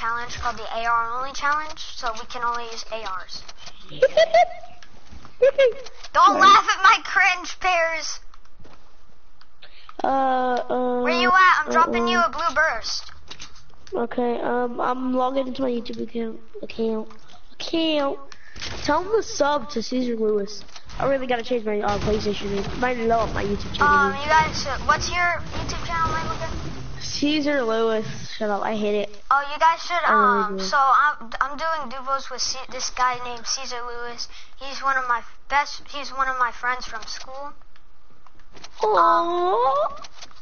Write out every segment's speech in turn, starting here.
challenge called the AR only challenge, so we can only use ARs. Don't laugh at my cringe, Pears. Where you at? I'm dropping you a blue burst. Okay, I'm logging into my YouTube account. Tell them to sub to Caesar Lewis. I really gotta change my PlayStation name. Might love my YouTube channel. You guys, what's your YouTube channel name again? Caesar Lewis. Shut up, I hate it. Oh, you guys should, so I'm doing duvos with this guy named Caesar Lewis. He's one of my friends from school. Oh.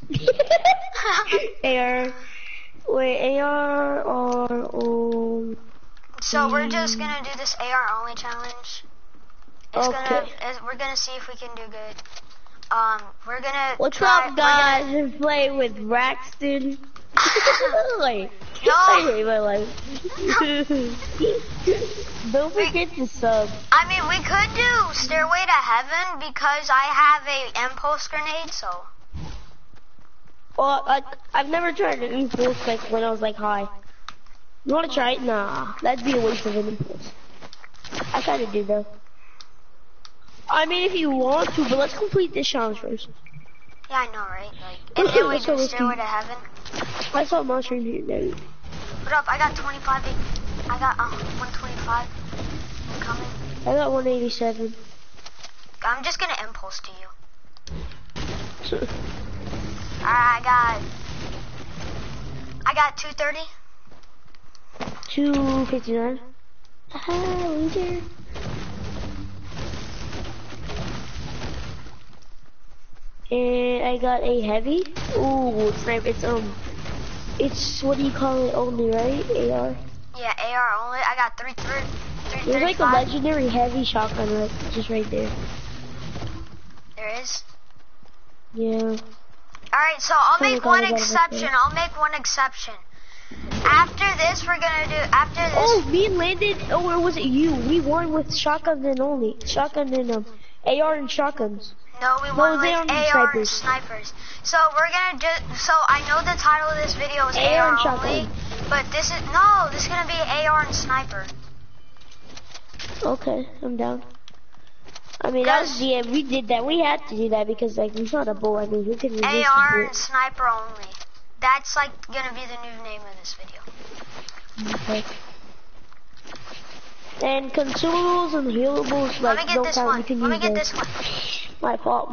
AR. Wait, AR or So we're just gonna do this AR only challenge. We're gonna see if we can do good. We're gonna. What's up, guys? We're playing with Braxton. Like, no. I hate my life. Don't forget to sub. I mean, we could do Stairway to Heaven because I have a impulse grenade, so. Well, I've never tried an impulse like when I was like high. You wanna try it? Nah, that'd be a waste of an impulse. I kinda do though. I mean, if you want to, but let's complete this challenge first. Yeah, I know, right? Like, and then we do Stairway to Heaven. I saw a mushroom here, dude. What up? I got 25. I got 125. I'm coming. I got 187. I'm just gonna impulse to you. Alright, I got 230. 259. Haha, loser. And I got a heavy. Ooh, it's what do you call it only, right? AR. Yeah, AR only. I got 335. There's like a legendary heavy shotgun right, just right there. There is. Yeah. Alright, so I'll make one exception. After this, we're gonna do, Oh, me and Landon, or was it you? We won with shotguns and only. Shotgun and, AR and shotguns. No, we won with AR and snipers. So we're gonna do, so I know the title of this video is AR and only, but this is gonna be AR and sniper. Okay, I'm down. I mean, that was the end. We did that. We had to do that because, like, we shot a bull. I mean, who can resist AR and sniper only. That's, like, gonna be the new name of this video. Okay. And consumables and healables, like, don't count. You can use Let me get this one. My fault.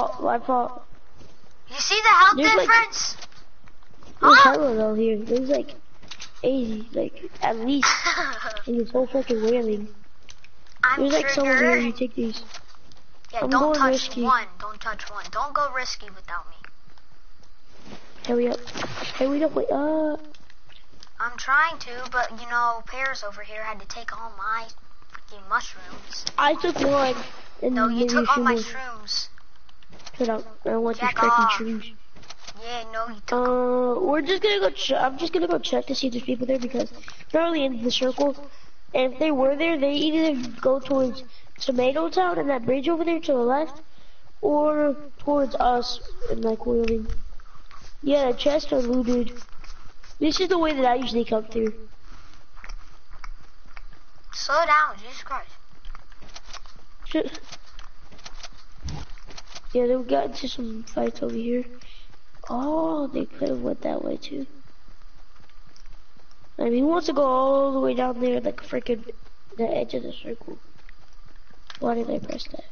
You see the health difference? There's hella though here. There's, like, 80, like, at least. And it's so fucking wailing. There's like some here, you take these. Yeah, don't touch one. Don't touch one. Don't go risky without me. Hurry up. Wait I'm trying to, but you know, Pears over here had to take all my freaking mushrooms. I took one. And no, you took all my shrooms. Shut up. I don't want these freaking shrooms. Yeah, no, you took them. We're just gonna go I'm just gonna go check to see if there's people there because they're really in the circle. And if they were there, they either go towards Tomato Town and that bridge over there to the left, or towards us and like wheeling. Yeah, the chests are looted. This is the way that I usually come through. Slow down, Jesus Christ. Yeah, they got into some fights over here. Oh, they could have went that way too. I mean, who wants to go all the way down there, like freaking the edge of the circle? Why did I press that?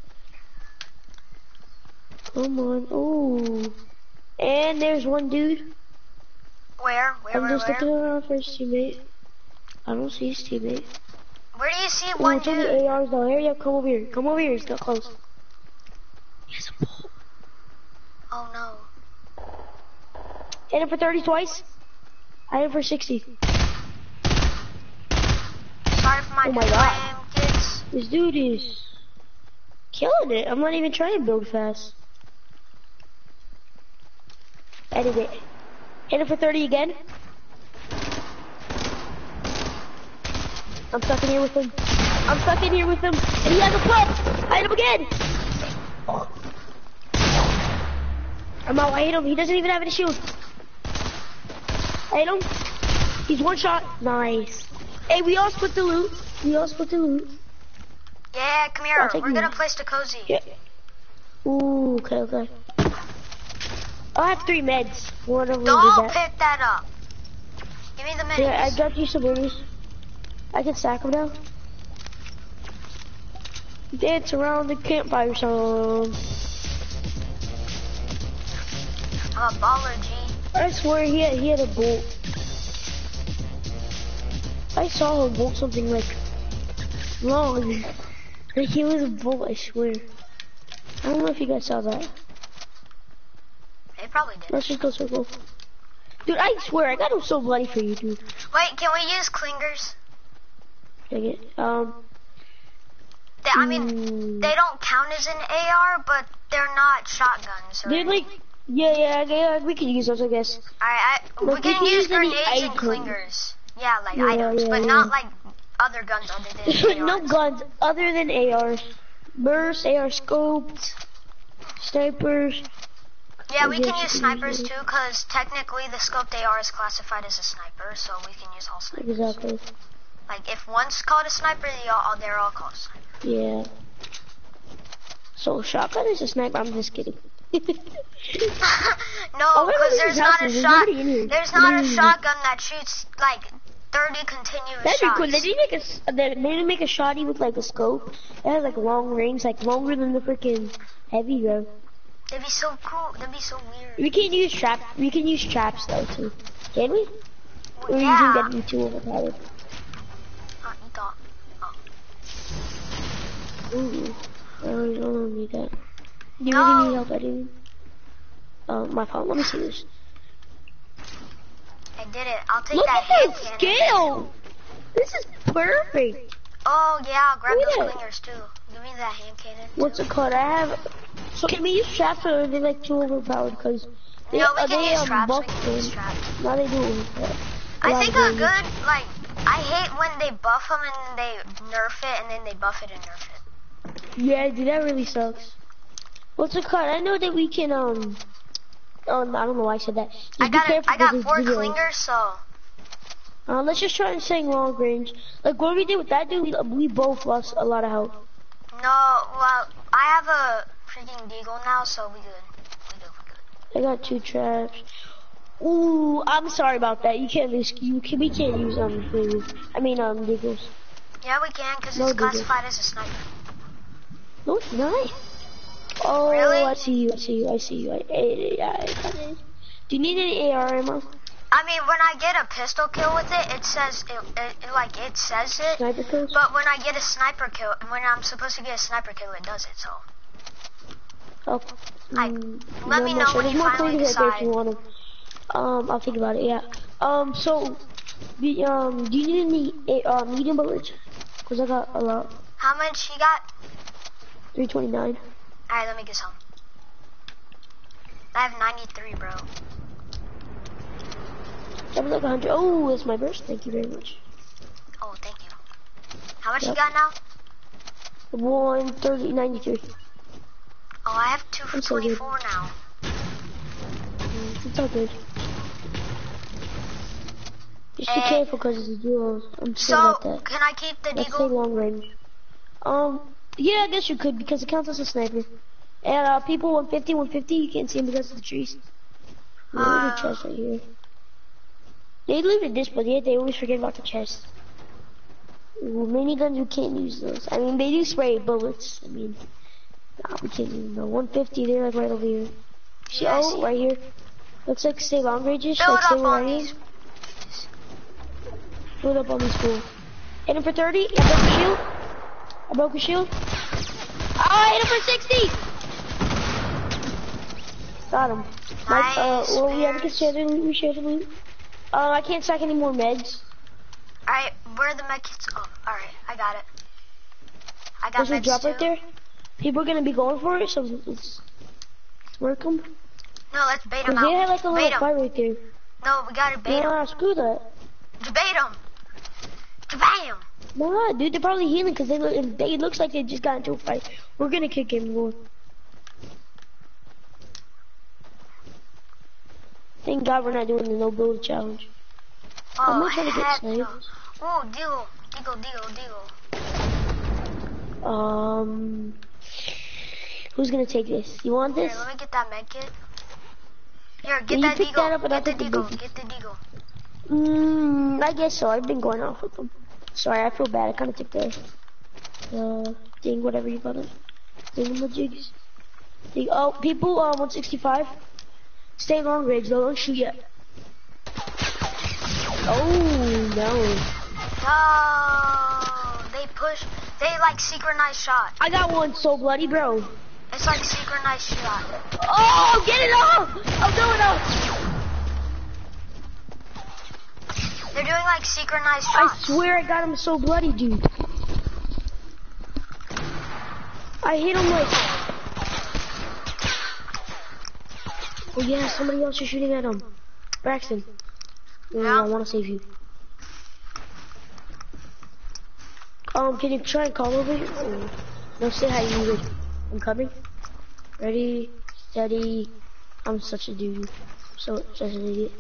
Come on, ooh. And there's one dude. Where? I'm just looking around for his teammate. I don't see his teammate. Where do you see one dude? It's only ARs though. Hurry up, come over here. Come over here, it's not close. He has a pole. Oh no. Hit him for 30 twice. I hit him for 60. Sorry for my God. Kids. This dude is killing it. I'm not even trying to build fast. Edit it. Hit him for 30 again. I'm stuck in here with him. And he has a pump. I hit him again. I'm out. I hit him. He doesn't even have any shield. I hit him. He's one shot. Nice. Hey, we all split the loot. Yeah, come here. We're gonna place the cozy. Yeah. Ooh, okay. I have 3 meds. One of them Don't pick that up. Give me the minis. Yeah, I got you some minis. I can stack them now. Dance around the campfire song. I'm a baller, G. I swear he had a bolt. I saw him bolt something like long. Like he was a bolt, I swear. I don't know if you guys saw that. They probably did. Let's just go circle. Dude, I swear, I got him so bloody for you, dude. Wait, can we use clingers? Dang it. I mean, they don't count as an AR, but they're not shotguns. They're like, yeah, we can use those, I guess. Alright, we can use grenades and clingers. Yeah, like items, but not like other guns other than ARs. No guns other than ARs. Burst, AR scopes, snipers. Yeah, we can use snipers too, because technically the scoped AR is classified as a sniper, so we can use all snipers. Exactly. Like, if one's called a sniper, they're all called a sniper. Yeah. So, shotgun is a sniper? I'm just kidding. No, because there's not a shotgun that shoots, like, 30 continuous That'd shots. be cool. They didn't make a shotty with, like, a scope. It has, like, long range, like, longer than the freaking heavy gun. That'd be so cool. That'd be so weird. We can use traps. We can use traps, though, too. Can we? Well, or yeah. you can get me too overpowered. You thought. Ooh. I don't need that. Do you No. really need help, Eddie? My fault. Let me see this. I did it. I'll take Look that at hand that cannon. scale! This is perfect. Oh, yeah, I'll grab Look those at it. clingers, too. Give me that hand cannon, too. What's it called? I have... So can we use traps or are they like too overpowered? Because they, No, we can use traps. buff We can use them. traps. Now they do overpower. I think a good, like, I hate when they buff them and they nerf it and then they buff it and nerf it. Yeah, dude, that really sucks. What's it called? I know that we can, oh, I don't know why I said that. Just I got 4 videos. clingers, so. Let's just try and stay long range. Like what we did with that dude, we both lost a lot of health. No, well, I have a freaking deagle now, so we good. I got 2 traps. Ooh, I'm sorry about that. You can't use, we can't use, deagles. Yeah, we can, because No it's deagle. classified as a sniper. No, it's not. Oh, Really? I see you. Do you need any AR ammo? I mean, when I get a pistol kill with it, it says it. Sniper kills? But when I get a sniper kill, when I'm supposed to get a sniper kill, it does it. So, Oh. let me know when you finally decide. If you want them. I'll think about it. Yeah. So, do you need any medium bullets? Cause I got a lot. How much you got? 329. Alright, let me get some. I have 93, bro. That was like 100. Oh, that's my burst. Thank you very much. Oh, thank you. How much you got now? 130.93. Oh, I have 2 for I'm so good. 24 now. It's all good. Just be careful because it's a duo. I'm scared about that. Can I keep the Let's say deagle? long range. Yeah, I guess you could because it counts as a sniper. And people 150, you can't see them because of the trees. There's a chest right here. They looted this, but yet they always forget about the chest. Ooh, miniguns, we can't use those. I mean, they do spray bullets. I mean, nah, we can't use them. 150, they're like right over here. See, Yeah, I oh, see. right here. Looks like stay long ranges. Build Like stay up right on here. these. Build up on these cool. Hit him for 30. I broke a shield. Oh, I hit him for 60. Got him. Nice, Well, we have to Bears. share the loot. We share the loot. I can't stack any more meds. Alright, where are the medkits? Oh, alright, I got it. I got There's a meds drop too. right there. People are gonna be going for it, so let's work them. No, let's bait them Cause they out. had like a Bait little 'em. fight right there. No, we gotta bait them. Nah, screw that. Debate them. Bam! Nah, dude, they're probably healing because they looks like they just got into a fight. We're gonna kick him more. Thank God we're not doing the no build challenge. Oh, I'm not trying to get sniped. Oh, deagle. Who's gonna take this? You want this? Here, let me get that med kit. Here, get that deagle. Get the deagle. I guess so. I've been going off with them. Sorry, I feel bad. I kind of took the thing, whatever you call it. Thingamajigs. Oh, people, 165. Stay long range, though. Don't shoot yet. Oh, no. They push. They like synchronized shot. I got one so bloody, bro. It's like synchronized shot. Oh, get it off! I'm doing it. They're doing like synchronized shots. I swear I got him so bloody, dude. I hit him like... Oh yeah, somebody else is shooting at him. Braxton. Yeah. I want to save you. Can you try and call over here? Oh. No, say hi, you would. I'm coming. Ready, steady. I'm such a dude. Such an idiot.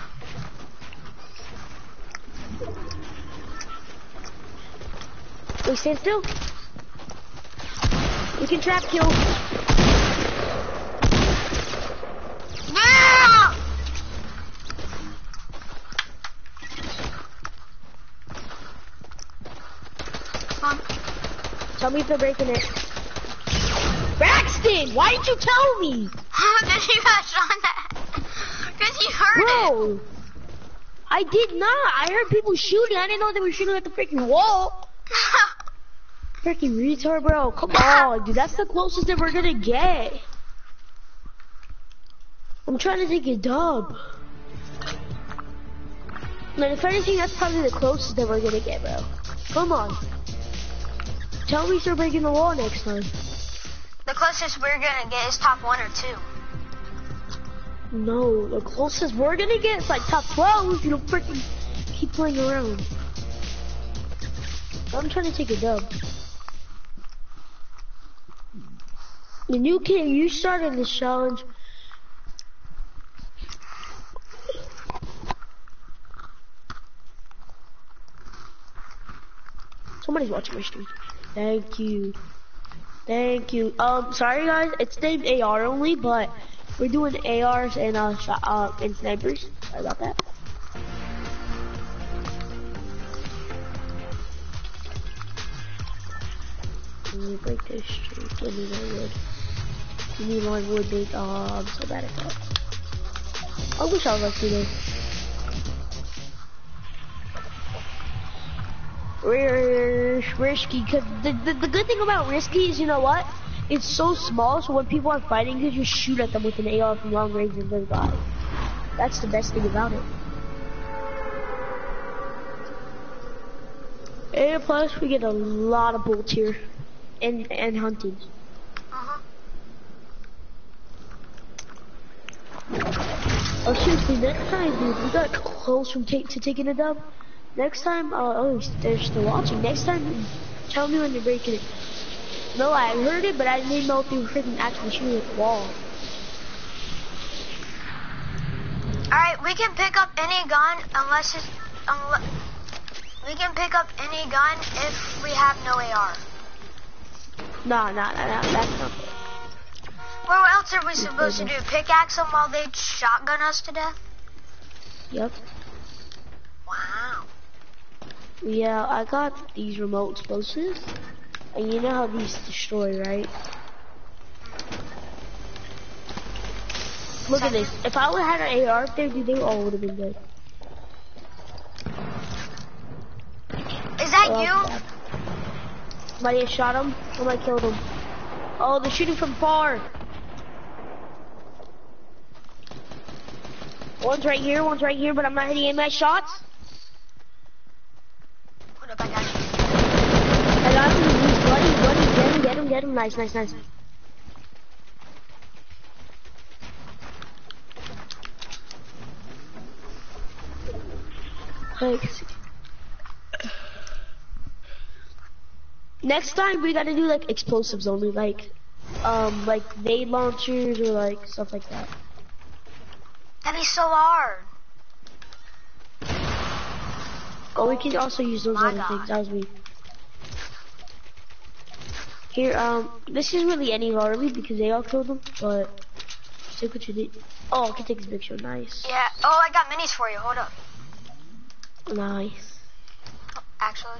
Wait, stand still. We can trap kill. Yeah! Come on. Tell me if they're breaking it. Braxton, why didn't you tell me? Because you got shot at. Because you heard it. Bro, I did not. I heard people shooting. I didn't know they were shooting at the freaking wall. Freaking retard, bro. Come on, dude. That's the closest that we're gonna get. I'm trying to take a dub. Man, if anything, that's probably the closest that we're gonna get, bro. Come on. Tell me you're breaking the wall next time. The closest we're gonna get is top 1 or 2. No, the closest we're gonna get is like top 12 if you don't freaking keep playing around. I'm trying to take a dub. The new kid, you started this challenge. Somebody's watching my stream. Thank you. Thank you. Sorry guys, it's named AR only, but we're doing ARs and and snipers. Sorry about that. Let me break this tree. Give me more wood. Give me more wood, big. Oh, I'm so bad at that. I wish I was like you though. Risky, cause the good thing about risky is, you know what? It's so small, so when people are fighting, you just shoot at them with an AR from long range and they'll die. That's the best thing about it. And plus, we get a lot of bolts here, and hunting. Oh seriously, next time, dude, we got close from to taking a dub. Next time, oh, they're still watching. Next time, tell me when you're breaking it. No, I heard it, but I didn't know if you were freaking actually shooting at the wall. Alright, we can pick up any gun we can pick up any gun if we have no AR. Nah, that's not fair. Well, what else are we supposed to do? Pickaxe them while they shotgun us to death? Yep. Wow. Yeah, I got these remote explosives, and you know how these destroy, right? Look at this. If I would have had an AR up there, dude, they all would have been dead. Is that you? Somebody has shot him. Somebody killed him. Oh, they're shooting from far. One's right here, but I'm not hitting any of my shots. Hold up, I got you. I got him. He's bloody. Get him. Nice. Next time we gotta do like explosives only, like nade launchers or like stuff like that. That'd be so hard. Oh, we can also use those other things. That was me. Here, this is really any lobby because they all killed them, but stick what you need. Oh, I can take this picture. Nice. Yeah. Oh, I got minis for you. Hold up. Nice. Oh, actually.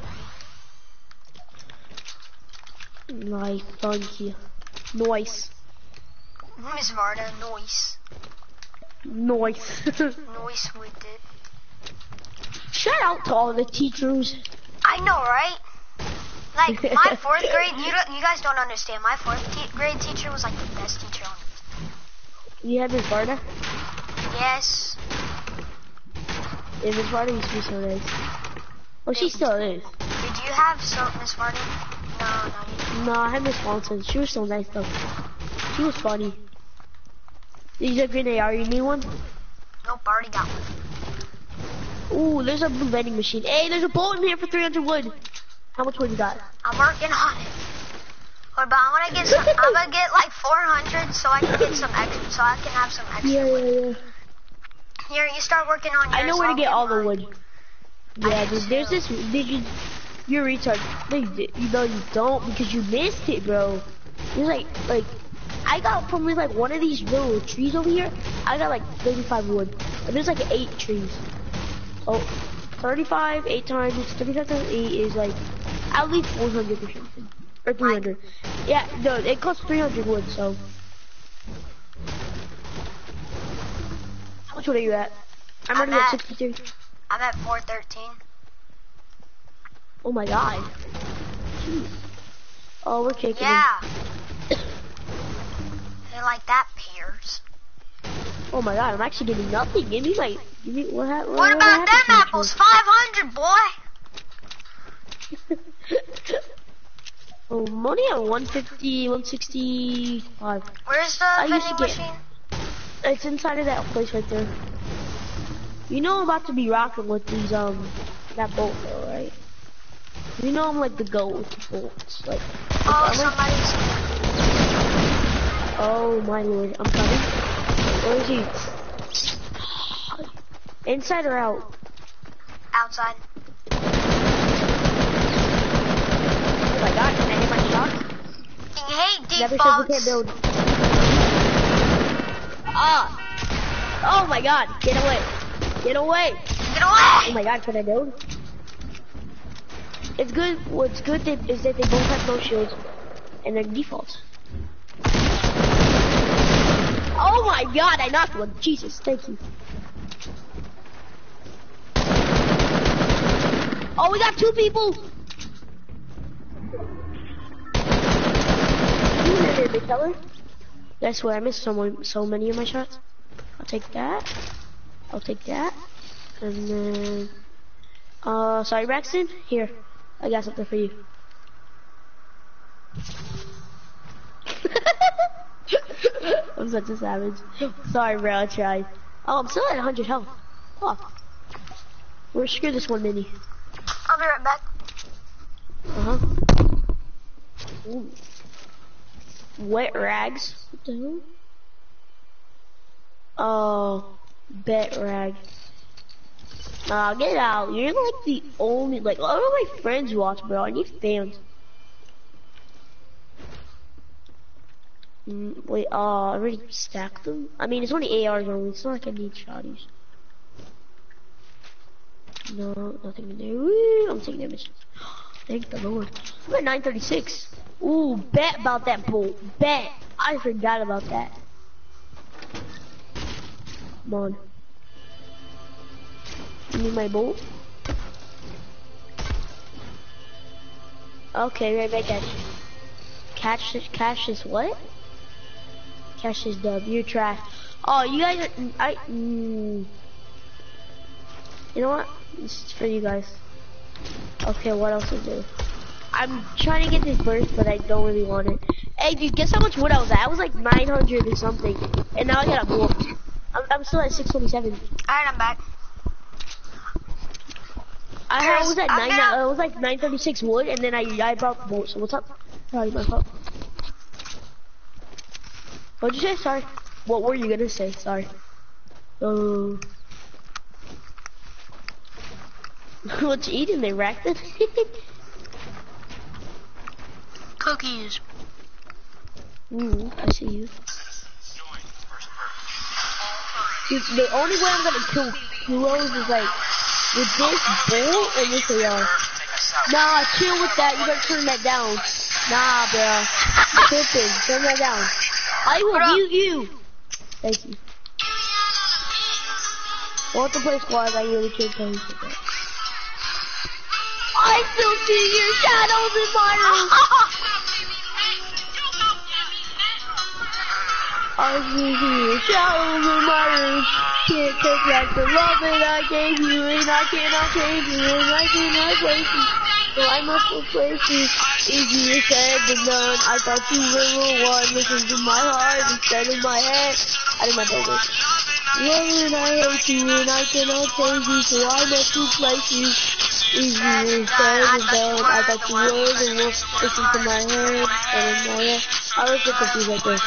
Nice. Thank you. Nice. Miss Varda, noise. Nice. Noise with it. Shout out to all the teachers. I know, right? Like, my 4th grade, you guys don't understand. My 4th grade teacher was like the best teacher on earth. You had Miss Varda? Yes. Yeah, Miss Varda used to be so nice. Well, she still is. Did you have Miss Varda? No, not you. No, I had Miss Swanson. She was so nice though. She was funny. Did you get an AR? You need one? Nope, already got one. Ooh, there's a blue vending machine. Hey, there's a bullet in here for 300 wood. How much wood you got? I'm working on it. But I'm gonna get like 400 so I can get some extra, so I can have some extra wood. Here, you start working on yours. I know where to get all the wood. Yeah, dude, there's this, you're a retard. No, you don't, because you missed it, bro. There's like, I got from like one of these little trees over here, I got like 35 wood. And there's like 8 trees. Oh, 35, 8 times, 35 times 8 is like, at least 400 or something. Or 300. Yeah, no, it costs 300 wood, so. How much wood are you at? I'm already at 63. I'm at 413. Oh my god. Jeez. Oh, we're kicking Yeah. They like that, pears. Oh my god, I'm actually getting nothing. Give me what about them apples? 500, boy. Oh, I'm only at 150, 165. Where's the vending machine? It's inside of that place right there. You know I'm about to be rocking with these, that bolt though, right? You know I'm like the GOAT with the bolts. Like, somebody's... Oh my lord, I'm coming. Where is he? Inside or out? Outside. Oh my god, can I hit my shot? Hey, Never said we can't build. Oh my god, get away. Get away. Get away! Oh my god, can I build? It's good, what's good is that they both have no shields. And they're defaults. Oh my god, I knocked one. Jesus, thank you. Oh, we got 2 people. I swear I missed so many of my shots. I'll take that. I'll take that. And then, sorry Braxton, here. I got something for you. I'm such a savage. Sorry bro, I tried. Oh, I'm still at 100 health. Oh. We're screw this one mini. I'll be right back. Ooh. Wet rags. What the hell? Oh, bet rag. Nah, get out. You're like the only, like, all of my friends watch, bro. I need fans. Wait, I already stacked them? I mean, it's only ARs only. It's not like I need shotties. No, nothing in there. Woo, I'm taking damage. Thank the Lord. I'm at 936. Ooh, bet about that bolt. Bet. I forgot about that. Come on. Give me my bolt. Okay, right back at you. Cash is what? Cash is dub. You're trash. Oh, you guys are, you know what? This is for you guys. Okay, what else is there? I'm trying to get this burst, but I don't really want it. Hey, dude, guess how much wood I was at? I was like 900 or something, and now I got a bolt. I'm still at 627. Alright, I'm back. I was at I was like 936 wood, and then I brought the bolt. So what's up? Sorry, my fault. What'd you say? Sorry. What were you gonna say? Sorry. What you eating there, Rackton? Cookies. I see you. Dude, the only way I'm gonna kill heroes is like with this bolt and this AR. Nah, chill with that. You gotta turn that down. Nah, bro. Tripping. Turn that down. I will mute you. Thank you. I want to play squad. I really can't tell you something. I still see your shadows in my room. I see your shadows in my room. Can't take back the love that I gave you, and I cannot change you, and I cannot break you. So I must replace you. Easier said than done. I thought you were the one. Listen to my heart instead of my head. I did my best. Love and I hate you, and I cannot change you, so I must replace you. Easier said than done. I thought you were the one. Listen to my head instead of my head. I was just confused right there.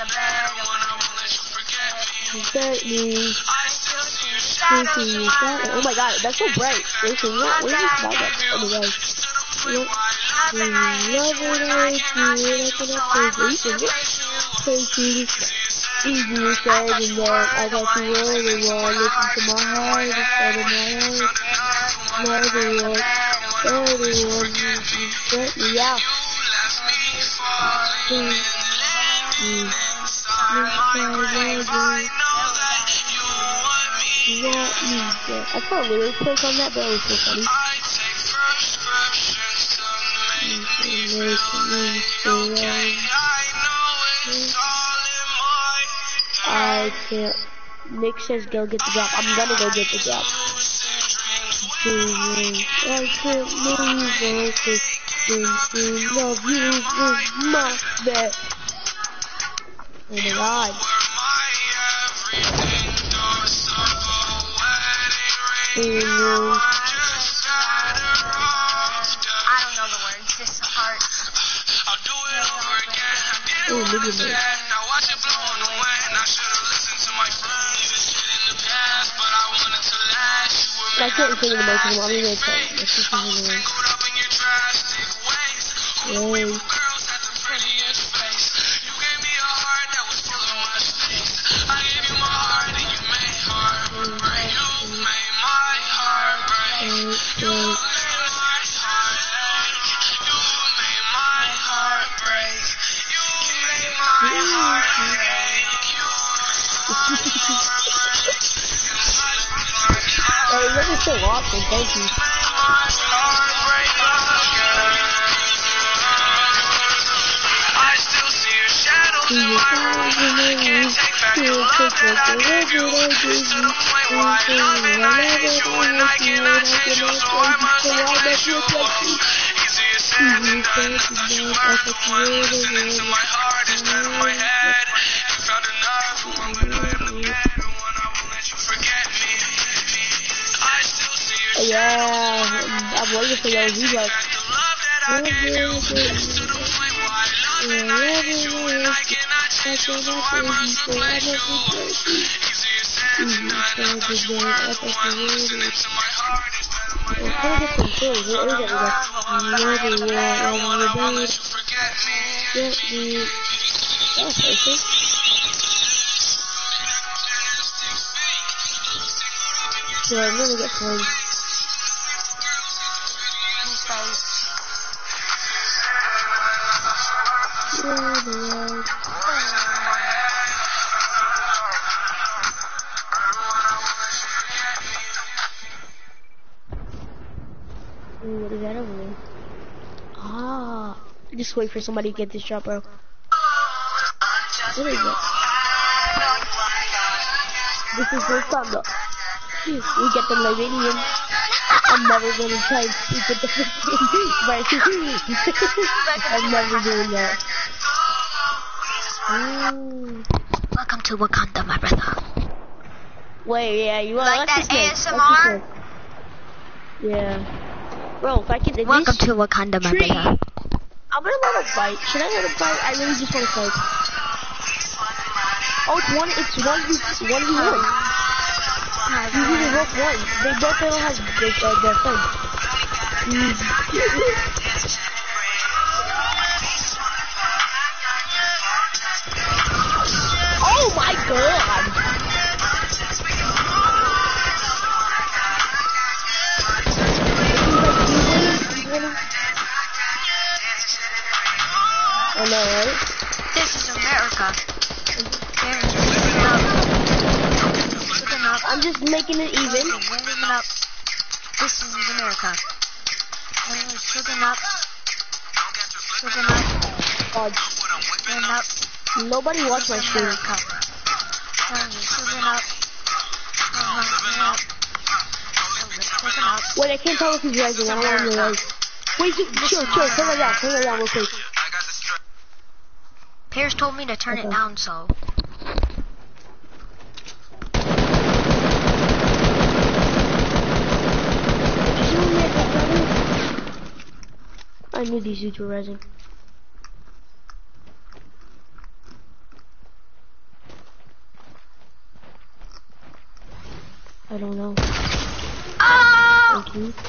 Forget me. Oh my god, that's so bright. Listen, what is this about that? Anyway. Love it, I hate you, and I cannot take you. Easier said than done. I thought you were the one. Listen to my heart instead of my head. Everyone, get me out. I saw a lyric click on that, but it was so funny. I can't. Nick says go get the drop. I'm gonna go get the drop. I can't move on. Love you is my best. Oh my god. I don't know the words, this part. Oh, look at that. I can't sing the most of them, I'm gonna tell you. Let's just sing the Oh, that is so awesome, thank you. I still see your shadows in my room, and I can't take back the love that I gave you. Just to the point where I love and I hate you, and I cannot change you, so I must replace you. Easier said than done. I thought you were the one listening to my heart instead of my head. You found enough who I'm gonna let forget, and when I won't let you forget me. I still see your shadows. I'm waiting for those vlogs. Yeah, I'm gonna get fun. What is that over there? Ah, just wait for somebody to get this shot, bro. What is that? This is first time though. We get the Livinian. I'm never gonna try and speak with the right. I'm never doing that. Ooh. Welcome to Wakanda, my brother. Wait, yeah, you like that ASMR? Yeah. Bro, if I can. Welcome to Wakanda, my brother. I'm gonna let him fight. Should I let him fight? I really just want to fight. Oh, it's 1v1. You either hook one. They both don't have their friends. Oh my god! I know, right? This is America. I'm just making it even. Up. This is America. Slipping up. Slipping up. Slipping up. Nobody watched my stream. Slipping up. Wait, I can't tell if he's rising. I don't want him to rise. Wait, chill. Turn it down real quick. Pierce told me to turn it down, so. I knew these dudes were rising. I don't know. Oh! Thank you.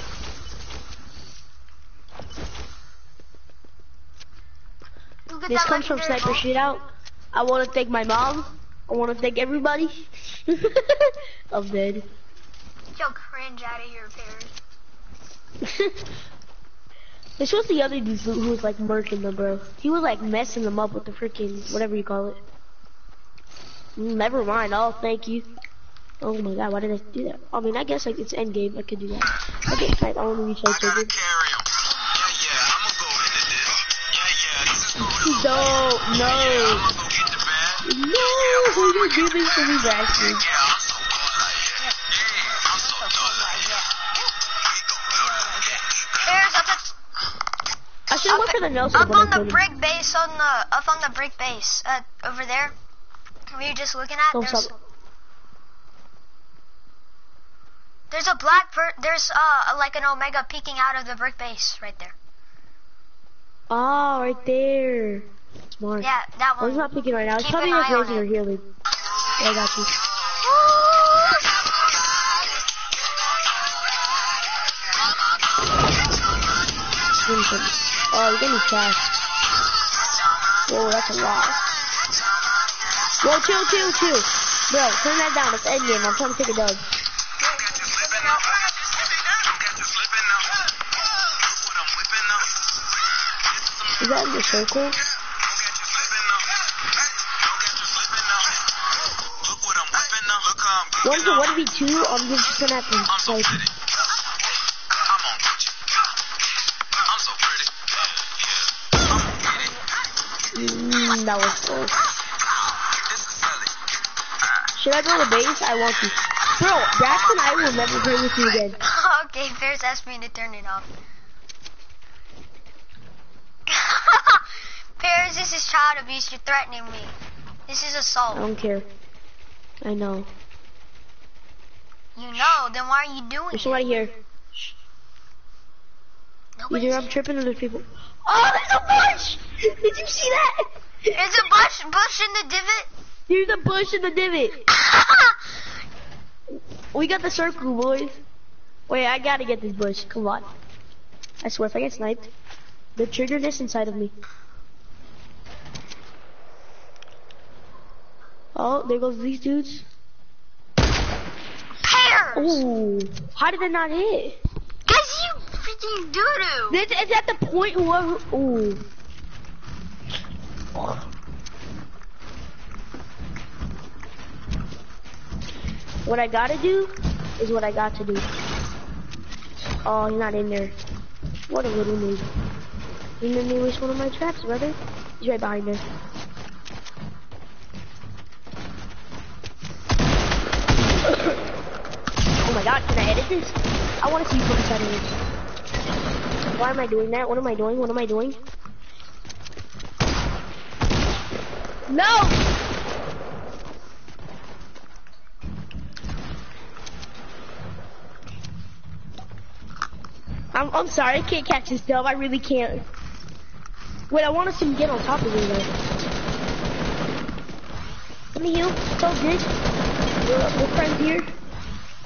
This comes from Sniper Shootout. I want to thank my mom. I want to thank everybody. I'm dead. Yo, cringe out of here, Perry. This was the other dude who was like murking them, bro. He was like messing them up with the freaking whatever you call it. Never mind. Oh, thank you. Oh my god, why did I do that? I mean, I guess like it's end game. I could do that. Okay, right, I want to reach out to it. No, who you do this to me, Braxton? I should have went for the Nelson. Up on the brick base, up on the brick base, over there. Were you just looking at? There's a black there's like an Omega peeking out of the brick base right there. Oh, right there. Smart. Yeah, that one. He's not peeking right now. It's probably like raising or healing. Yeah, I got you. Oh, you're getting cash. Whoa, that's a lot. Whoa, chill. Bro, turn that down. It's endgame. I'm trying to take a dub. Is that in the circle? One to 1v2, I'm just gonna have to fight. That was close. Should I go to base? I want to. Bro, Braxton, I will never play with you again. Okay, Bears asked me to turn it off. Paris, this is child abuse. You're threatening me. This is assault. I don't care. I know. You know, then why are you doing There's somebody here. Either I'm tripping or there's people. Oh, there's a bush! Did you see that? There's a bush in the divot? There's a bush in the divot. We got the circle, boys. Wait, I gotta get this bush. Come on. I swear, if I get sniped, the trigger this inside of me. Oh, there goes these dudes. Pears! Ooh, how did it not hit? Cause you freaking doo-doo. It's at the point whoever. Ooh. What I gotta do is what I got to do. Oh, he's not in there. What a little noob. He made me waste one of my traps, brother. He's right behind there. Oh my god, can I edit this? I want to see some settings. Why am I doing that? What am I doing? No! I'm sorry, I can't catch this dub. I really can't. Wait, I want us to get on top of me though. Let me heal. So good. We're friends here.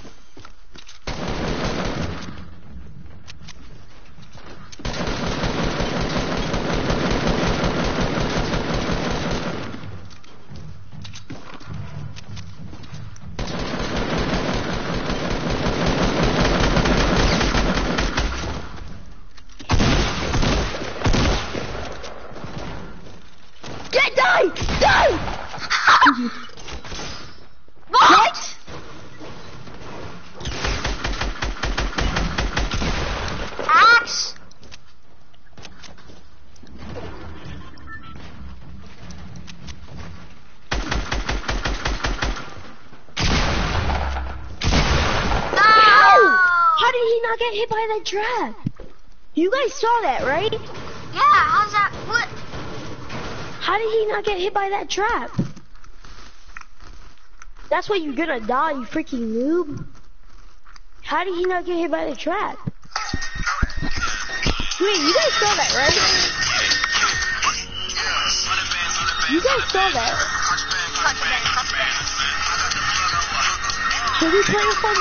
not get hit by that trap? You guys saw that, right? Yeah, how's that? What? How did he not get hit by that trap? That's why you're gonna die, you freaking noob. How did he not get hit by the trap? Wait, you guys saw that, right? You guys saw that. Should we play with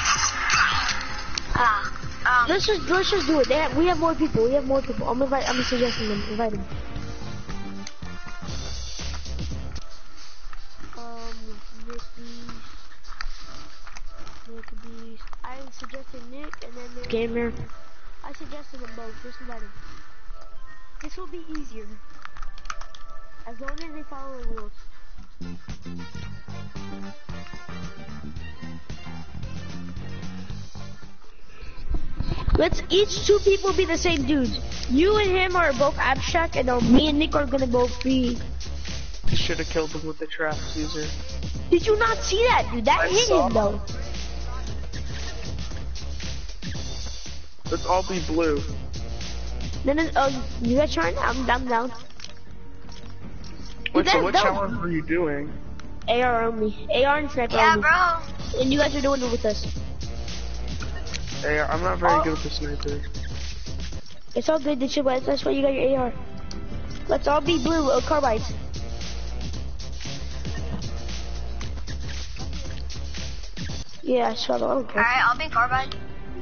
them? Let's just do it. We have more people. I'm suggesting them. Invite them. Nick. I suggested Nick and then Nick. Gamer. I suggested them both. Just invite them. This will be easier. As long as they follow the rules. Let's each 2 people be the same dudes. You and him are both abstract, and me and Nick are gonna both be. You should have killed him with the trap, Caesar. Did you not see that, dude? That hit him though. Let's all be blue. No, you guys trying? I'm down. Wait, so what challenge were you doing? AR only. AR and sniper only. Yeah, bro. And you guys are doing it with us. AR, I'm not very good with the sniper. It's all good, that's why you got your AR. Let's all be blue, carbides. Yeah, shut up. Okay. Alright, I'll be carbide.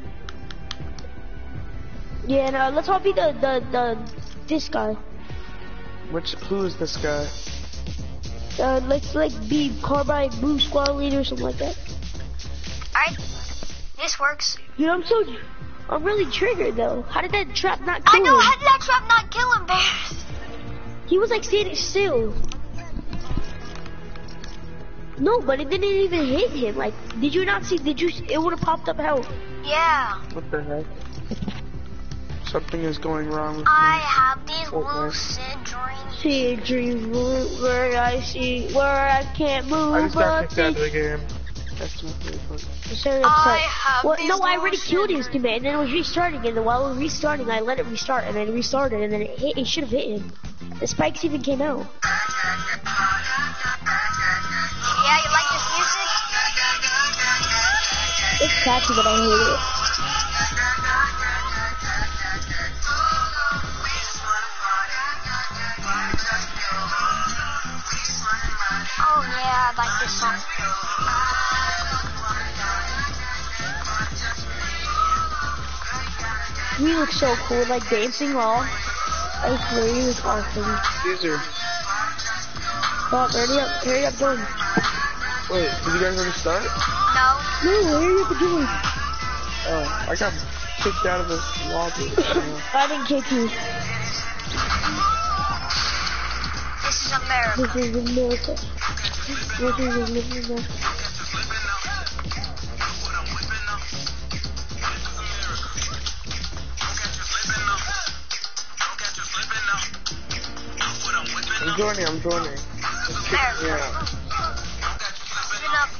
Yeah, no, let's all be this guy. Who is this guy? Let's be carbide, blue squad leader or something like that. Alright, this works. Dude, I'm really triggered though. How did that trap not kill him? I know, how did that trap not kill him, Bears? He was like standing still. No, but it didn't even hit him. Like, did you not see? It would have popped up health. Yeah. What the heck? Something is going wrong with me. I have these lucid dreams. See dreams where I can't move. I just got kicked out of the game. That's my favorite. No, I already killed his teammate, and then it was restarting, and then while it was restarting, I let it restart, and then it restarted, and then it should have hit him. The spikes even came out. Yeah, you like this music? It's catchy, but I hate it. Oh yeah, I like this song. We look so cool, like dancing all. I swear you look awesome. Caesar. Bob, hurry up, join. Wait, did you guys already start? No, hurry up and join. Oh, I got kicked out of the lobby. I didn't kick you. this is America. This is America. I'm joining. Just kick me out. Living up.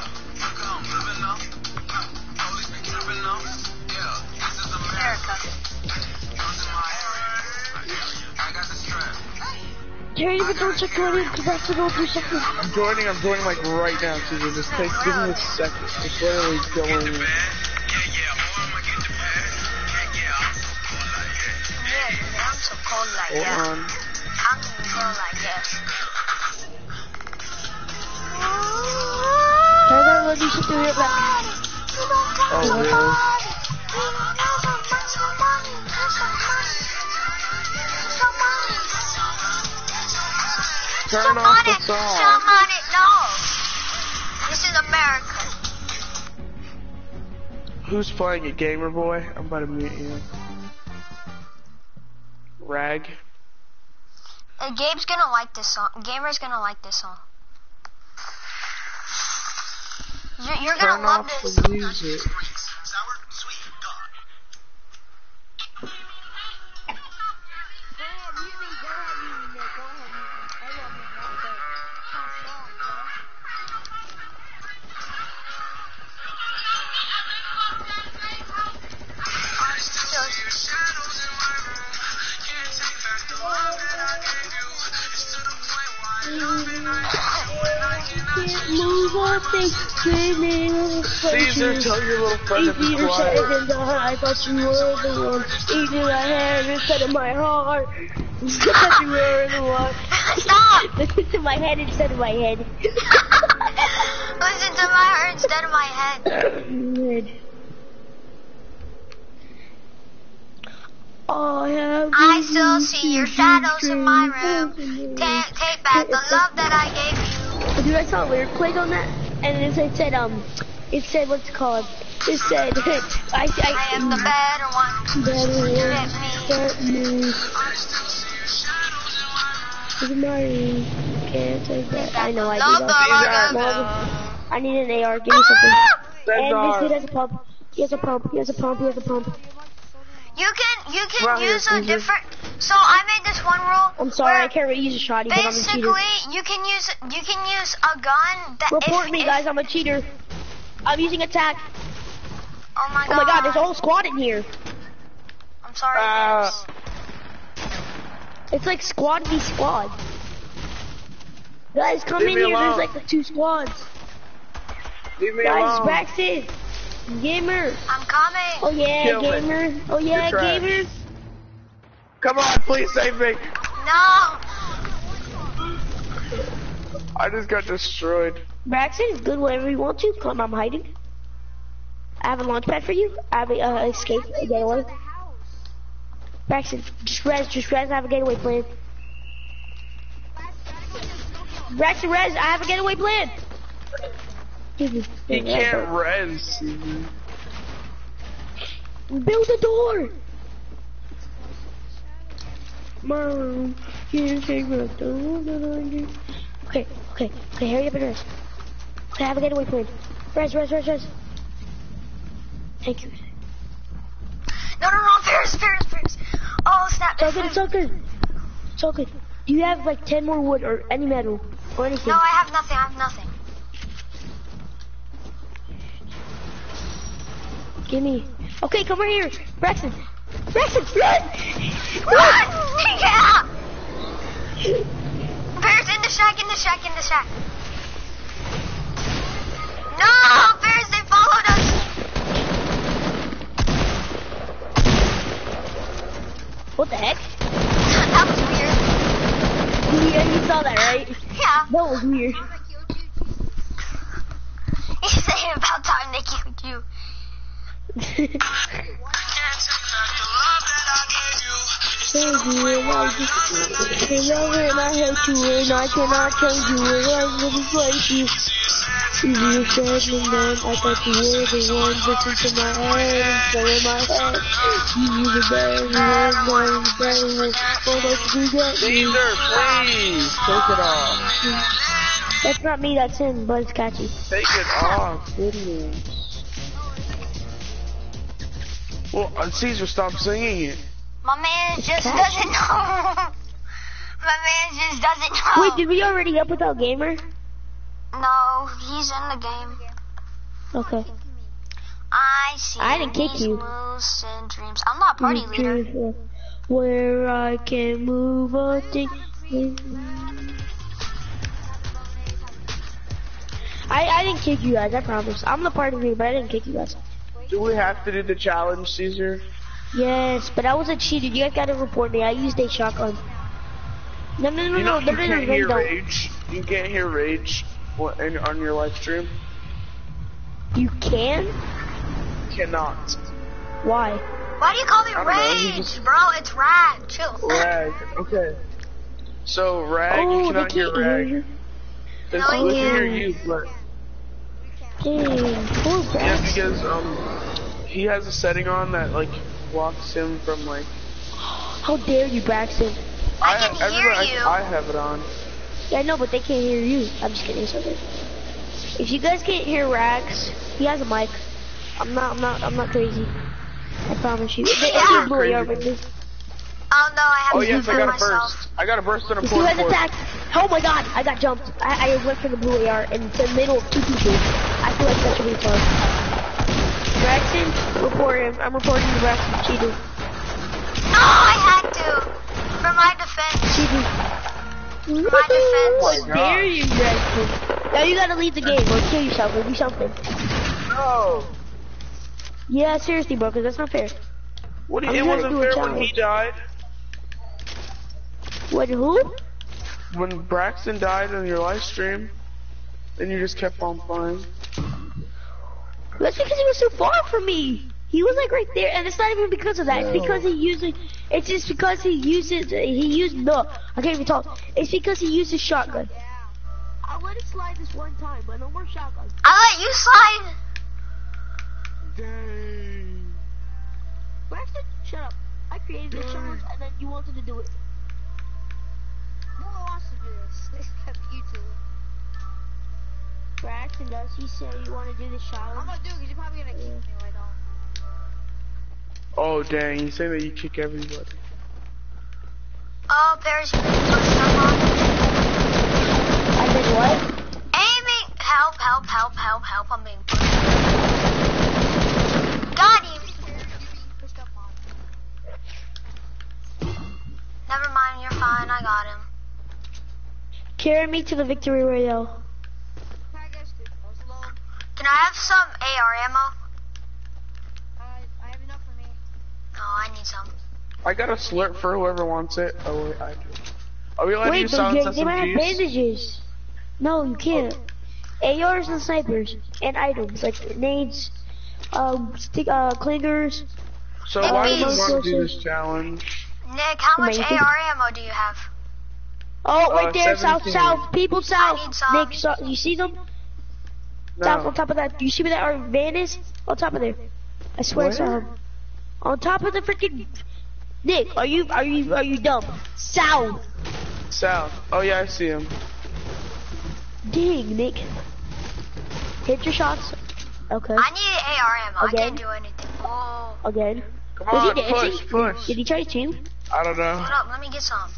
America. Terry, but don't check your name, because I have to go through something. I'm joining like right now, Caesar. Just give me a second. It's literally going in. Yeah, I'm so cold like Hold that. on. I'm cold like this. Terry, let me sit through your back. Oh, really? Turn off the song. Somebody, no. This is America. Who's playing it, Gamer Boy? I'm about to mute you. Rag. Gabe's gonna like this song. Gamer's gonna like this song. You're gonna love this. Turn off the music. nothing. Dreaming of Caesar, tell your little friend to be Easier quiet. said than done. I thought you were the one. Easy I had instead of my heart. I thought you were the one. Stop! Listen to my head instead of my head. Listen to my heart instead of my head. I still see your shadows in my room. Take back the love that I gave you. Dude, I saw a lyric played on that, and it said, what's it called? It said, I am the better one. Get me. Can't take that. I know, I do that. I need an AR, give me something. And this dude has a pump. He has a pump. You can use a different. So I made this one rule. I'm sorry, I can't really use a shotty, but I'm a cheater. Basically, you can use a gun that. Report me, guys. I'm a cheater. I'm using attack. Oh my god. Oh my god, there's a whole squad in here. I'm sorry. It's like squad v squad. Guys, come in here. There's like the 2 squads. Leave me Guys, alone. Braxton, gamer. I'm coming. Oh yeah, Kill me. gamer. Oh yeah, You're trash. gamer. Come on, please save me. No. I just got destroyed. Braxton is good whenever you want to. Come, I'm hiding. I have a launch pad for you. I have a escape, a getaway. Braxton, just res, I have a getaway plan. Braxton, res, I have a getaway plan. He can't res. Build a door. Mom, can't take my door. Okay, hurry up and res. Okay, I have a getaway plan. Res. Thank you. No, Ferris. Oh, snap. It's all good. Do you have like 10 more wood or any metal or anything? No, I have nothing. Give me. Okay, come right here. Braxton, run! Yeah! Ferris, in the shack. No, Ferris, they followed us. What the heck? That was weird. Yeah, you saw that, right? Yeah. That was weird. You say about time they killed you. Thank you, and I hate you, and I cannot change you, and I will replace you. Easier said than done. I thought you were the one. Listen to my head and so in my head. You were the better one, the better one. Oh, don't you get me? Caesar, please take it off. That's not me, that's him, but it's catchy. Take it off, goodness. Well, Caesar, stop singing it. My man just doesn't know. Wait, did we already up without gamer? No, he's in the game. Okay. I didn't kick you. Lucid dreams. I'm not party leader. Where I can move a thing. I didn't kick you guys, I promise. I'm the party leader, but I didn't kick you guys. Do we have to do the challenge, Caesar? Yes, but I was a cheater. You guys gotta report me. I used a shotgun. No. You can't hear Rage. You can't hear Rage on your live stream. You can? Cannot. Why? Why do you call me Rage, bro? It's Rag. Chill. Rag. Okay. So Rag, you cannot hear Rag. No, I we can. hear you, but yeah, because he has a setting on that like blocks him from like. How dare you, Braxton? I can hear you. I have it on. Yeah, I know, but they can't hear you. I'm just kidding. It's okay. If you guys can't hear Rax, he has a mic. I'm not crazy. I promise you. Yeah. Blue AR with me. Oh no, I have Oh to yes, do I got a myself. burst. I got a burst and a He port. has attacked. Oh my god, I got jumped. I went for the blue AR in the middle of 2 people. I feel like such a retard. Braxton, report him. I'm reporting the Braxton cheating. No, I had to. For my defense. Cheating. For my defense. How dare you, Braxton? Now you gotta leave the game or kill yourself or do something. No. Yeah, seriously, bro, because that's not fair. What? It wasn't fair when he died. When who? When Braxton died on your live stream, then you just kept on playing. That's because he was so far from me. He was like right there, and it's not even because of that. It's because he uses. It's just because he uses. No, I can't even talk. It's because he uses shotgun. I let it slide this one time, but no more shotgun. I let you slide. Dang. Braxton, shut up. I created this challenge, and then you wanted to do it. No one wants to do this. Except you two. Braxton, does he say you want to do this challenge? I'm gonna do it because you're probably gonna kick me right now. Oh dang! You say that you kick everybody. Oh, Paris, you put stuff on. I did what? Aiming. Help! I'm being pushed. Got him. Pushed up on. Never mind, you're fine. I got him. Carry me to the victory royale. I guess dude. I was low. Can I have some AR ammo? I have enough for me. Oh, I need some. I got a slurp for whoever wants it. Oh wait, I do. Are we allowed to Wait, use but silence they might have SMGs? bandages. No, you can't. ARs and snipers and items like grenades, clingers. So why do you Nick, want to do this challenge? Nick, how much Amazing. AR ammo do you have? Oh, right there, 17. south, people south. I need some. Nick, you see them? South on No. top of that. You see where that our van is? On top of there. I swear I saw Where? him. On top of the freaking. Nick, are you dumb? South. South. Oh yeah, I see him. Dang, Nick. Hit your shots. Okay. I need AR ammo. I Again? can't do anything. Oh, Again. Come Was on, he dancing? push. Did he try to team? I don't know. hold up. Let me get some.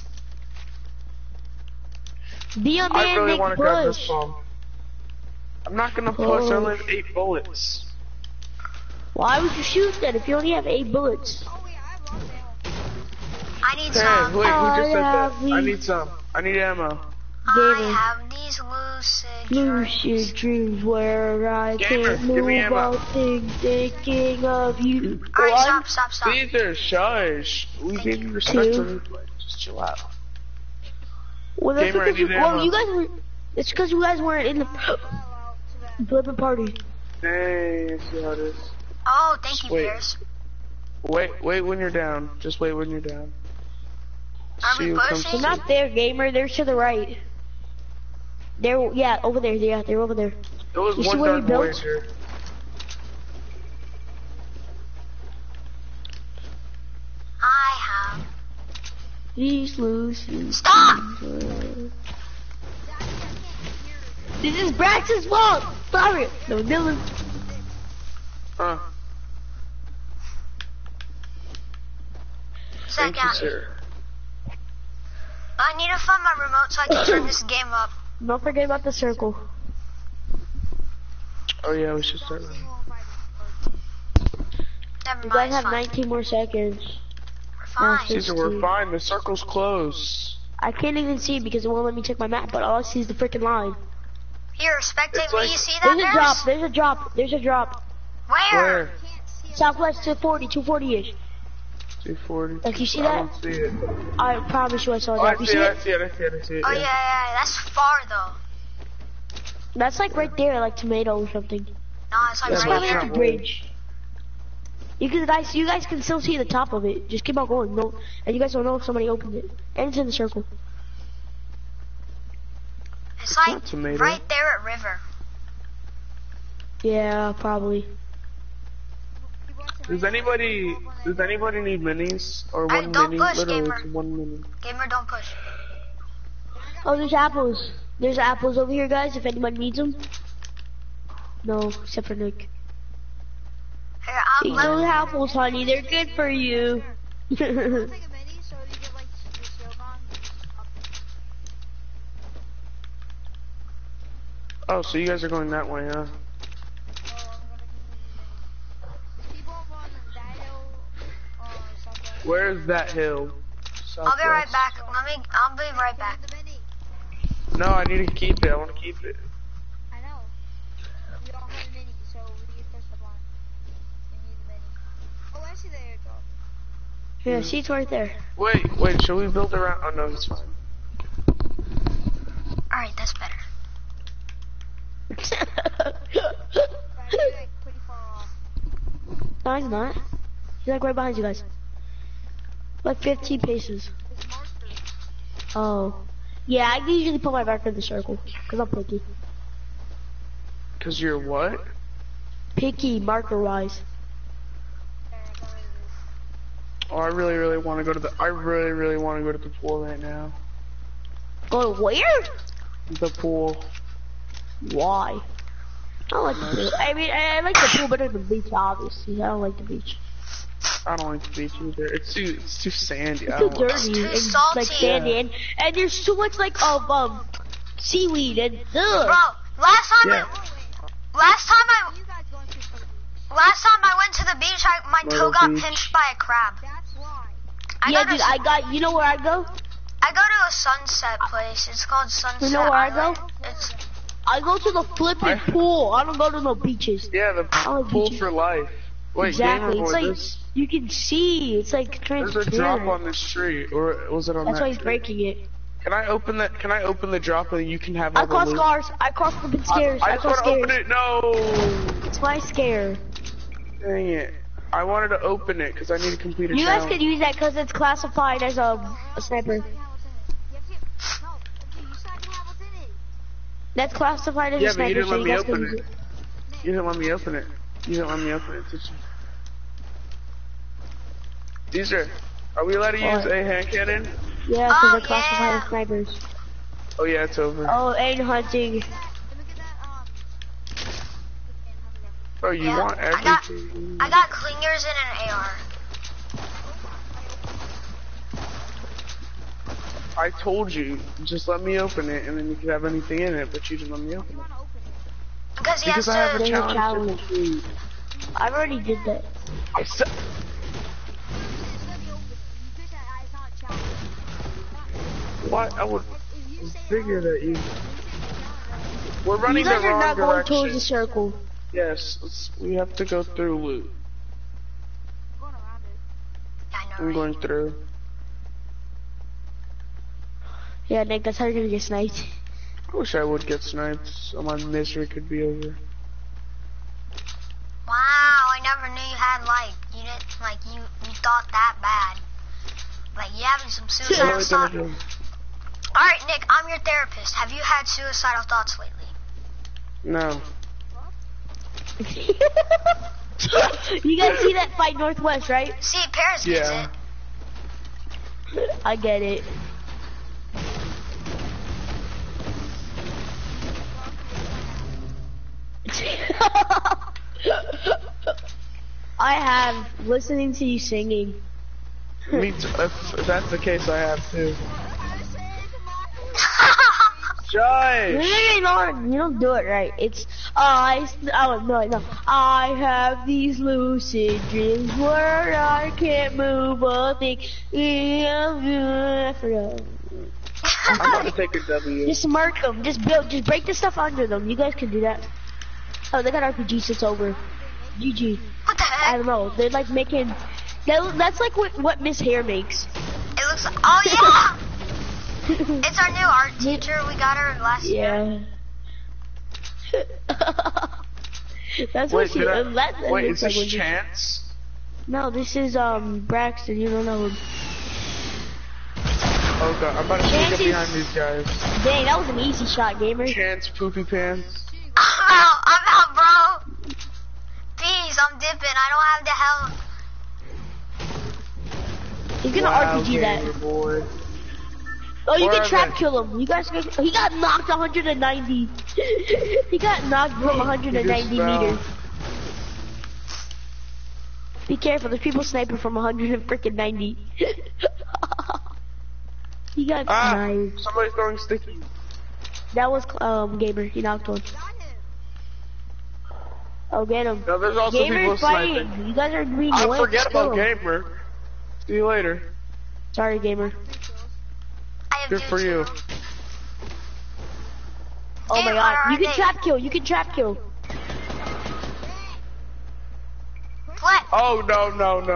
Be a I man, really Nick, want to grab this push. bomb. I'm not gonna push. I only have 8 bullets. Why would you shoot then if you only have 8 bullets? Oh yeah, I have lots of ammo. I need Hey, some. wait, who just said that? I I need some. I need ammo. Gamer. I have these lucid Lucid dreams. dreams where I Gamer, can't give me move ammo. all things thinking of you. Alright, One, stop. Caesar, shush. We gave you respect Two. when we played. Just chill out. well, that's Gamer, I because need well, ammo. you guys were. It's because you guys weren't in the flipping party. Hey, see how it is. Oh, thank you, Wait. Pierce. Wait when you're down. Just wait when you're down. Are See we who comes pushing? They're not there, gamer. They're to the right. They're over there. Yeah, they're over there. There was You see one where he dark built? Voyager. I have. These Lucid. Stop! This is Braxton's fault. Sorry. No, Dylan. Huh. Thank you, Second. sir. I need to find my remote so I can turn this game up. Don't forget about the circle. Oh yeah, we should start. Never You mind, guys it's have fine. 19 more seconds. We're fine. Caesar, we're fine. The circle's closed. I can't even see it because it won't let me check my map, but all I see is the freaking line. Here, spectate It's me. like- You see that, There's a Pierce? drop, there's a drop, there's a drop. Where? Where? Southwest 240-ish. 240. Like, you see I that? don't see it. I promise you I saw Oh, I that. You see see it. I it? see it. I see it. I see it. Oh, yeah. That's far, though. That's like right there, like tomato or something. No, it's like Yeah, It's but right probably it's here. at the not bridge. You guys can still see the top of it. Just keep on going. No, and you guys don't know if somebody opened it. And it's in the circle. It's like not tomato. right there at River. Yeah, probably. Does anybody need minis or Alright, one don't mini? push, Literally, gamer. it's one mini. Gamer, don't push. Oh, there's apples. There's apples over here, guys, if anyone needs them. No, except for Nick. Here, Eat let those apples, honey. They're good for you. Take a mini so you get like your shield on. Oh, so you guys are going that way, huh? Oh, I'm gonna give you people up on that hill, southwest. Where is that hill? I'll be right Southwest. back. I'll be right back. The mini. No, I need to keep it. I want to keep it. see the airdrop. Yeah, see, it's right there. Wait, should we build around? Oh no, it's fine. Alright, that's better. But you're like pretty far off. No, he's not. He's like right behind you guys. Like 15 paces. It's marker. Oh. Yeah, I usually put my marker in the circle, because I'm picky. Cause you're what? Picky, marker-wise. There, I got rid of this. Oh, I really want to go to the. I really want to go to the pool right now. Go to where? The pool. Why? I don't like the pool. I mean, I like the pool better than the beach, obviously. I don't like the beach. I don't like the beach either. It's too sandy. It's I too don't like dirty too and salty. like sandy, and there's too much like of seaweed and ugh. Bro, last time Yeah. I went to the beach, my toe got Beach. pinched by a crab. That's why. Yeah, dude, you know where I go? I go to a sunset place. It's called Sunset You know where I Island. go? It's I go to the flipping pool. I don't go to no beaches. Yeah, the Oh, pool beaches. for life. Wait, Exactly. Gamer It's Boy, like you can see. It's like there's transparent. a drop on this tree, or was it on That's that why he's tree? breaking it. Can I open that? Can I open the drop and you can have all I the cross loot? scars. I cross flipping stairs. I I just cross want to open stairs. it. No. It's my scare. Dang it. I wanted to open it because I need to complete a You guys challenge. could use that because it's classified as a sniper. You still have to have what's in it. That's classified as Yeah, a but you sniper. didn't So let you me guys can open use it. You didn't let me open it. You didn't let me open it, did you? These are we allowed to use What? a hand cannon? Yeah, because Oh, they're classified yeah. as snipers. Oh yeah, it's over. Oh, and hunting. Let me get that, Oh, you Yeah, want I got- everything? I got clingers and an AR. I told you, just let me open it, and then you could have anything in it, but you didn't let me open it. Because he has Because I have a to. challenge to complete. I already did that. I said, what? I would figure that you. We're You running the guys are wrong not going towards the direction. circle. Yes, we have to go through loot. I know, I'm right? going through. Yeah, Nick, that's how you're gonna get sniped. I wish I would get sniped so my misery could be over. Wow, I never knew you had you didn't you thought that bad. Like you having some suicidal What thoughts. am I gonna do? Alright, Nick, I'm your therapist. Have you had suicidal thoughts lately? No. You guys see that fight Northwest, right? See, Paris gets Yeah. it. I get it. I have listening to you singing. Me too. If that's the case, I have too. Josh! You don't do it right. It's no. I have these lucid dreams where I can't move a thing. I forgot. I'm about to take a W. Just mark them. Just break the stuff under them. You guys can do that. Oh, they got RPG since over. GG. What the I heck? don't know. They're like making. That's like what Miss Hair makes. It looks like, oh yeah! It's our new art teacher. We got her last year. Yeah. That's Wait, what she. did That wait, looks is this like when she- Chance? No, this is Braxton. You don't know him. Oh god, I'm about to sneak up Chances- behind these guys. Dang, that was an easy shot, gamer. Chance, poopy pants. I'm out, bro. Peace, I'm dipping. I don't have the help. He's gonna Wow, RPG that. gamer boy. Oh, you Where can are trap they? kill him. You guys, he got knocked 190. He got knocked from 190 meters. Be careful, there's people sniping from 190. He got sniped. Somebody's throwing stickies. That was gamer. He knocked one. Oh, get him. No, there's also people Gamer's sniping. fighting. You guys are being I whipped. forget about Kill him. gamer. See you later. Sorry, gamer. I have Good for you. Oh my Gamer, god. are You can they- trap kill. You can trap kill. What? Oh, no.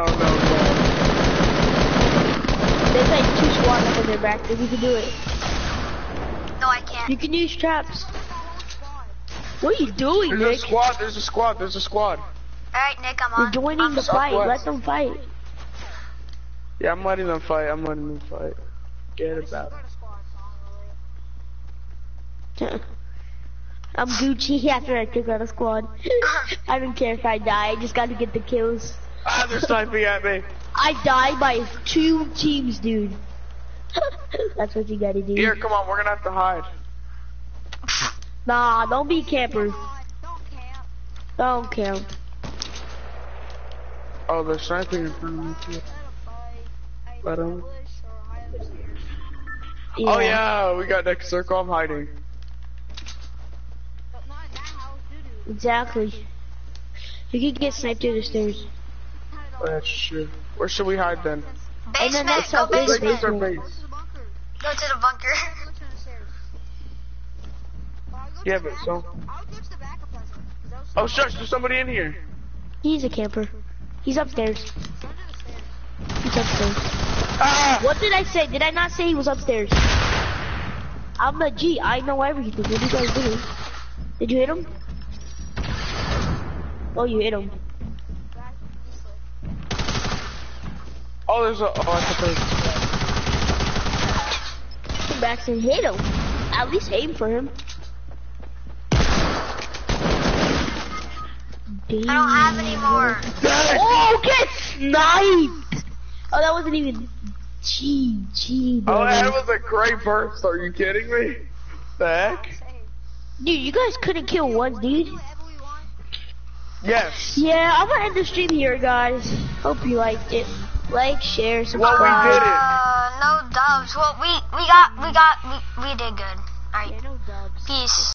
There's like 2 squads up in their back, so we can do it. No, I can't. You can use traps. What are you doing, There's Nick? a squad. Alright, Nick, I'm You're on. joining the fight. Southwest. Let them fight. Yeah, I'm letting them fight. Get about it. I'm Gucci after I took out a squad. I don't care if I die. I just gotta get the kills. Ah, they're sniping at me. I died by 2 teams, dude. That's what you gotta do. Here, come on, we're gonna have to hide. Nah, don't be campers. Don't camp. Don't camp. Oh, they're sniping in front of me too. Let 'em. Yeah. Oh yeah, we got next circle. I'm hiding. But not in that house, doo-doo. Exactly. You can get sniped through the stairs. Oh, that's true. Where should we hide then? And then Basement, that's go how big Like, basement. this our basement. base. To the bunker. Go to the bunker. Go to the stairs. Yeah, but so. I would go to the backup pleasant. 'Cause that was Oh shush, there's somebody in here. He's a camper. He's upstairs. go to the stairs. He's upstairs. Ah! What did I say? Did I not say he was upstairs? I'm a G. I know everything. What are you guys doing? Did you hit him? Oh, you hit him. Back this way. Oh, there's a. Oh, I thought there was. Come back and hit him. At least aim for him. I don't have any more. Oh, get sniped! Oh, that wasn't even GG, Oh, bro. that was a great burst. Are you kidding me? The heck? Save. Dude, you guys couldn't kill once, dude. Whatever we want. Yes. Yeah, I'm gonna end the stream here, guys. Hope you liked it. Like, share, Well, subscribe. we did it. No dubs. Well, we did good. Alright. Yeah, no dubs. Peace.